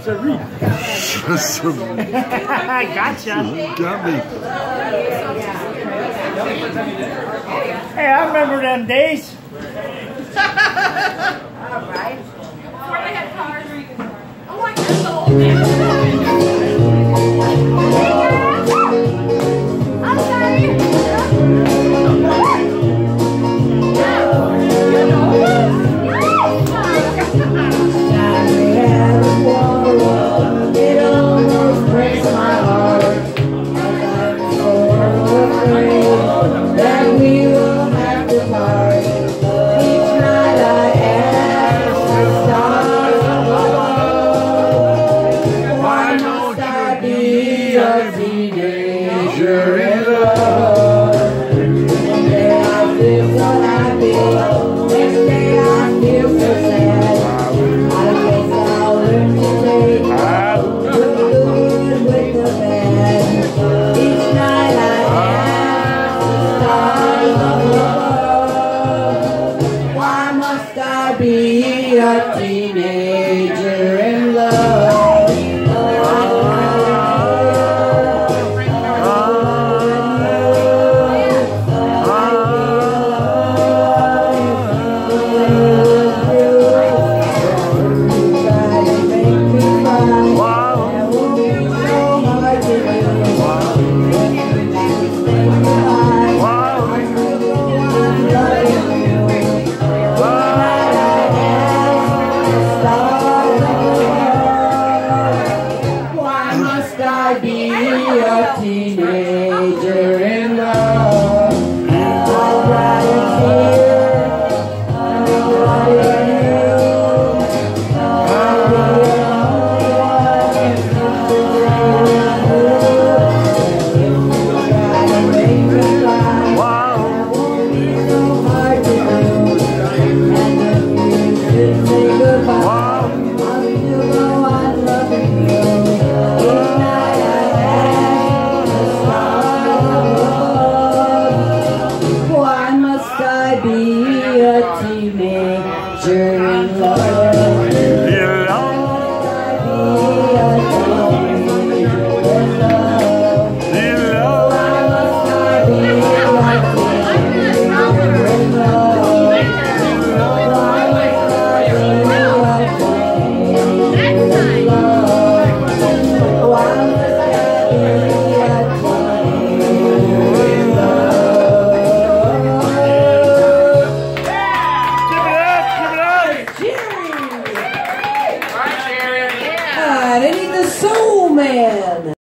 siree. Gotcha. Got me. Hey, I remember them days. All right. Before they had cars. Oh my God, so old. I'm sorry. It almost breaks my heart. That we will have to part. Each night I ask the stars above, why must I be a teenager in love? One day I feel so happy, next day I feel so sad. I guess I'll learn to take the good with the bad. Each night I why must I be a teenager in love? I be a teenager in love? I'd rather hear nobody knew. I'd be the only one if you try to make me cry. That won't be so hard to do. And if you should say goodbye, I'll still go on loving you. Why must I be a teenager in love? I need the soul man.